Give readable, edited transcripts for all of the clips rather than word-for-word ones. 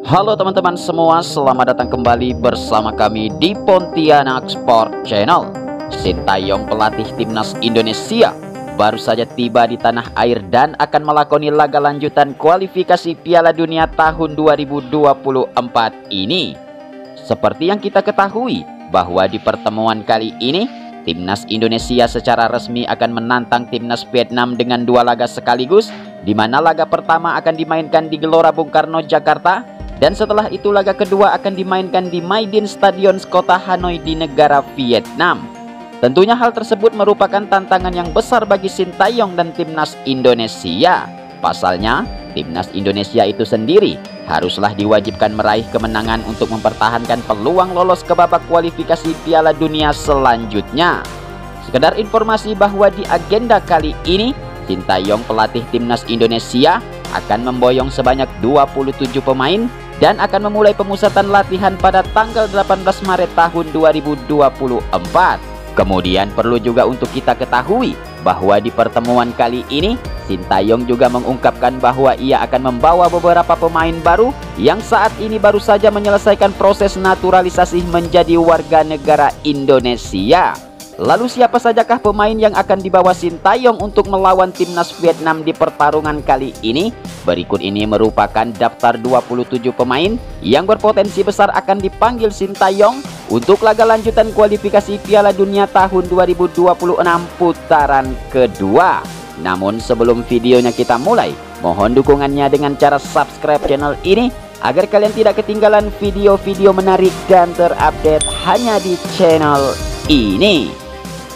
Halo teman-teman semua, selamat datang kembali bersama kami di Pontianak Sport Channel. Sintayong, pelatih timnas Indonesia, baru saja tiba di tanah air dan akan melakoni laga lanjutan kualifikasi Piala Dunia tahun 2024 ini. Seperti yang kita ketahui bahwa di pertemuan kali ini timnas Indonesia secara resmi akan menantang timnas Vietnam dengan dua laga sekaligus, di mana laga pertama akan dimainkan di Gelora Bung Karno, Jakarta. Dan setelah itu laga kedua akan dimainkan di My Dinh Stadion kota Hanoi di negara Vietnam. Tentunya hal tersebut merupakan tantangan yang besar bagi Sintayong dan timnas Indonesia. Pasalnya, timnas Indonesia itu sendiri haruslah diwajibkan meraih kemenangan untuk mempertahankan peluang lolos ke babak kualifikasi Piala Dunia selanjutnya. Sekedar informasi bahwa di agenda kali ini, Sintayong, pelatih timnas Indonesia, akan memboyong sebanyak 27 pemain dan akan memulai pemusatan latihan pada tanggal 18 Maret tahun 2024. Kemudian perlu juga untuk kita ketahui bahwa di pertemuan kali ini Sintayong juga mengungkapkan bahwa ia akan membawa beberapa pemain baru yang saat ini baru saja menyelesaikan proses naturalisasi menjadi warga negara Indonesia. Lalu siapa sajakah pemain yang akan dibawa Sintayong untuk melawan timnas Vietnam di pertarungan kali ini? Berikut ini merupakan daftar 27 pemain yang berpotensi besar akan dipanggil Sintayong untuk laga lanjutan kualifikasi Piala Dunia tahun 2026 putaran kedua. Namun sebelum videonya kita mulai, mohon dukungannya dengan cara subscribe channel ini agar kalian tidak ketinggalan video-video menarik dan terupdate hanya di channel ini.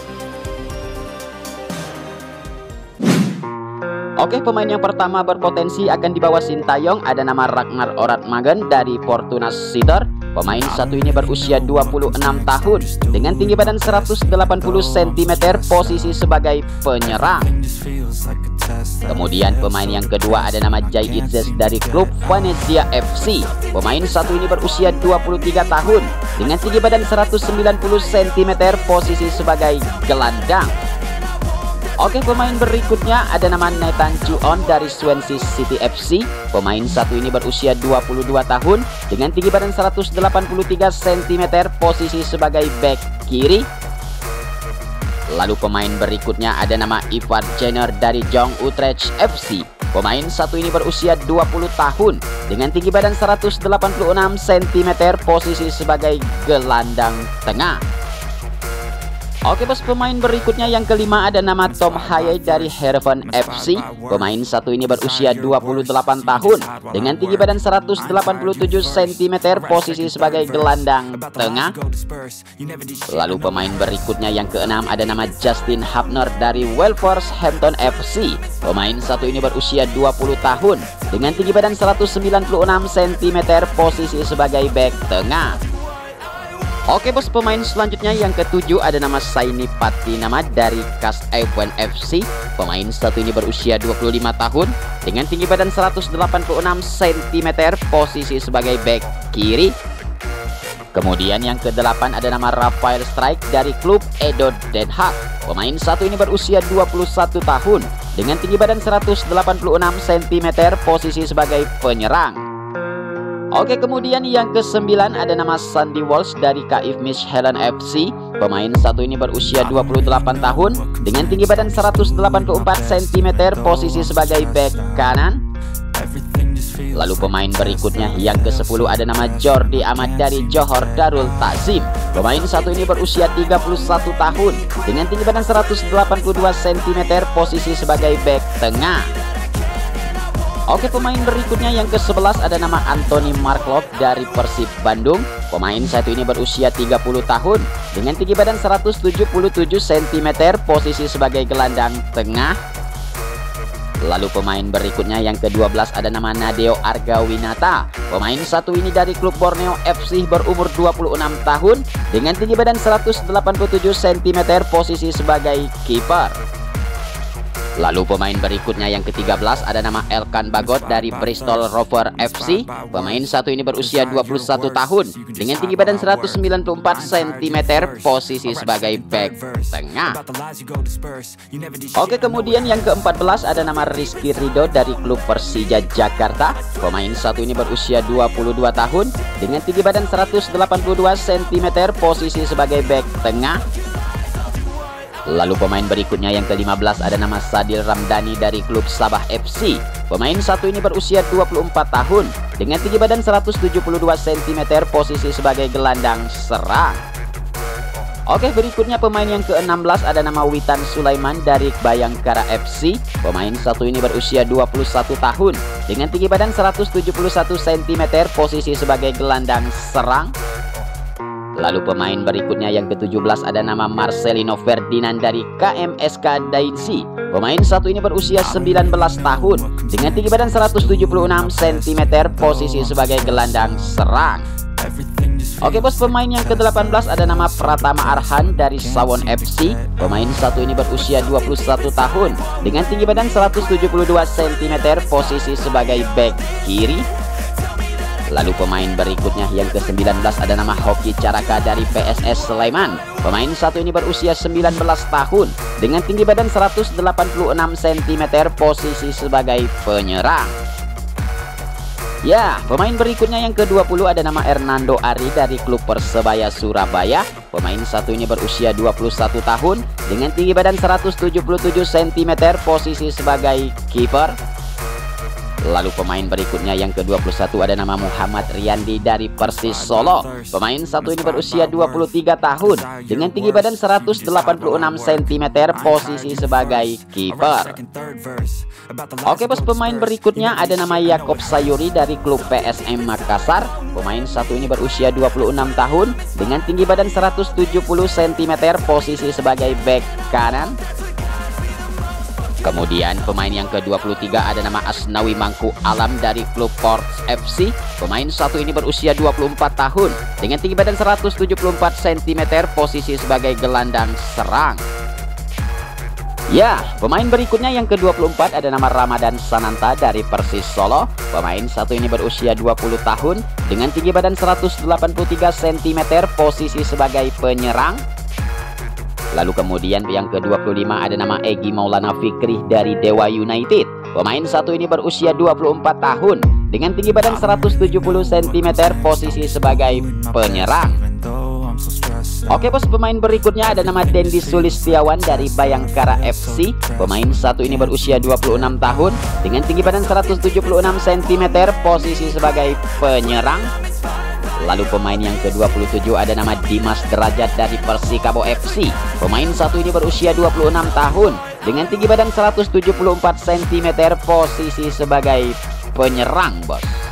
Oke, pemain yang pertama berpotensi akan dibawa Sintayong ada nama Ragnar Oratmagen dari Fortuna Sittard. Pemain satu ini berusia 26 tahun dengan tinggi badan 180 cm, posisi sebagai penyerang. Kemudian pemain yang kedua ada nama Jai Itzes dari klub Venezia FC. Pemain satu ini berusia 23 tahun dengan tinggi badan 190 cm, posisi sebagai gelandang. Oke, pemain berikutnya ada nama Nathan Chuon dari Swansea City FC. Pemain satu ini berusia 22 tahun dengan tinggi badan 183 cm, posisi sebagai bek kiri. Lalu pemain berikutnya ada nama Ivar Jenner dari Jong Utrecht FC. Pemain satu ini berusia 20 tahun dengan tinggi badan 186 cm, posisi sebagai gelandang tengah. Oke bos, pemain berikutnya yang kelima ada nama Tom Haye dari Heerenveen FC. Pemain satu ini berusia 28 tahun dengan tinggi badan 187 cm, posisi sebagai gelandang tengah. Lalu pemain berikutnya yang keenam ada nama Justin Hubner dari Wolverhampton FC. Pemain satu ini berusia 20 tahun dengan tinggi badan 196 cm, posisi sebagai bek tengah. Oke bos, pemain selanjutnya yang ketujuh ada nama Saini Patinama dari KAS Ewen FC. Pemain satu ini berusia 25 tahun dengan tinggi badan 186 cm, posisi sebagai bek kiri. Kemudian yang kedelapan ada nama Rafael Strijk dari klub Edo Den Haag. Pemain satu ini berusia 21 tahun dengan tinggi badan 186 cm, posisi sebagai penyerang. Oke, kemudian yang kesembilan ada nama Sandy Walsh dari KIF Mechelen FC. Pemain satu ini berusia 28 tahun dengan tinggi badan 184 cm, posisi sebagai bek kanan. Lalu pemain berikutnya yang ke-10 ada nama Jordi Amat dari Johor Darul Ta'zim. Pemain satu ini berusia 31 tahun dengan tinggi badan 182 cm, posisi sebagai bek tengah. Oke, pemain berikutnya yang ke-11 ada nama Anthony Markloff dari Persib Bandung. Pemain satu ini berusia 30 tahun dengan tinggi badan 177 cm, posisi sebagai gelandang tengah. Lalu pemain berikutnya yang ke-12 ada nama Nadeo Argawinata. Pemain satu ini dari klub Borneo FC berumur 26 tahun dengan tinggi badan 187 cm, posisi sebagai kiper. Lalu pemain berikutnya yang ke-13 ada nama Elkan Bagot dari Bristol Rover FC. Pemain satu ini berusia 21 tahun dengan tinggi badan 194 cm, posisi sebagai back tengah. Oke, kemudian yang ke-14 ada nama Rizky Ridho dari klub Persija Jakarta. Pemain satu ini berusia 22 tahun dengan tinggi badan 182 cm, posisi sebagai back tengah. Lalu pemain berikutnya yang ke-15 ada nama Sadil Ramdhani dari klub Sabah FC. Pemain satu ini berusia 24 tahun dengan tinggi badan 172 cm, posisi sebagai gelandang serang. Oke, berikutnya pemain yang ke-16 ada nama Witan Sulaiman dari Bayangkara FC. Pemain satu ini berusia 21 tahun dengan tinggi badan 171 cm, posisi sebagai gelandang serang. Lalu pemain berikutnya yang ke-17 ada nama Marcelino Ferdinand dari KMSK Dainsi. Pemain satu ini berusia 19 tahun dengan tinggi badan 176 cm, posisi sebagai gelandang serang. Oke bos, pemain yang ke-18 ada nama Pratama Arhan dari Sawon FC. Pemain satu ini berusia 21 tahun dengan tinggi badan 172 cm, posisi sebagai back kiri. Lalu pemain berikutnya yang ke-19 ada nama Hoki Caraka dari PSS Sleman. Pemain satu ini berusia 19 tahun dengan tinggi badan 186 cm, posisi sebagai penyerang. Ya, pemain berikutnya yang ke-20 ada nama Hernando Ari dari klub Persebaya Surabaya. Pemain satu ini berusia 21 tahun dengan tinggi badan 177 cm, posisi sebagai kiper. Lalu pemain berikutnya yang ke-21 ada nama Muhammad Riyandi dari Persis Solo. Pemain satu ini berusia 23 tahun dengan tinggi badan 186 cm, posisi sebagai kiper. Oke bos, pemain berikutnya ada nama Yakob Sayuri dari klub PSM Makassar. Pemain satu ini berusia 26 tahun dengan tinggi badan 170 cm, posisi sebagai back kanan. Kemudian pemain yang ke-23 ada nama Asnawi Mangku Alam dari klub Ports FC. Pemain satu ini berusia 24 tahun dengan tinggi badan 174 cm, posisi sebagai gelandang serang. Ya, pemain berikutnya yang ke-24 ada nama Ramadan Sananta dari Persis Solo. Pemain satu ini berusia 20 tahun dengan tinggi badan 183 cm, posisi sebagai penyerang. Lalu kemudian yang ke-25 ada nama Egy Maulana Fikri dari Dewa United. Pemain satu ini berusia 24 tahun dengan tinggi badan 170 cm, posisi sebagai penyerang. Oke bos, pemain berikutnya ada nama Dendi Sulistiawan dari Bayangkara FC. Pemain satu ini berusia 26 tahun dengan tinggi badan 176 cm, posisi sebagai penyerang. Lalu pemain yang ke-27 ada nama Dimas Derajat dari Persikabo FC. Pemain satu ini berusia 26 tahun dengan tinggi badan 174 cm, posisi sebagai penyerang bos.